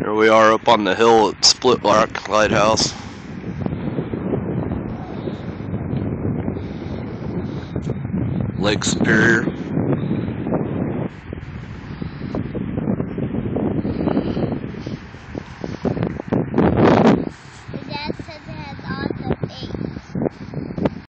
Here we are up on the hill at Split Rock Lighthouse. Lake Superior.